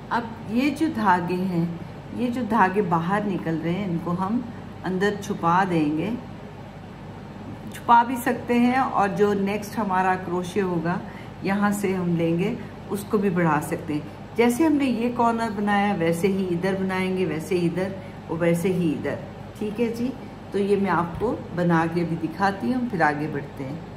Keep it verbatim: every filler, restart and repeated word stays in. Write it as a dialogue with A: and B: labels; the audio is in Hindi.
A: अब ये जो धागे हैं, ये जो धागे बाहर निकल रहे हैं, इनको हम अंदर छुपा देंगे, छुपा भी सकते हैं, और जो नेक्स्ट हमारा क्रोशे होगा यहाँ से हम लेंगे, उसको भी बढ़ा सकते हैं। जैसे हमने ये कॉर्नर बनाया वैसे ही इधर बनाएंगे, वैसे ही इधर और वैसे ही इधर। ठीक है जी, तो ये मैं आपको बना के भी दिखाती हूँ, फिर आगे बढ़ते हैं।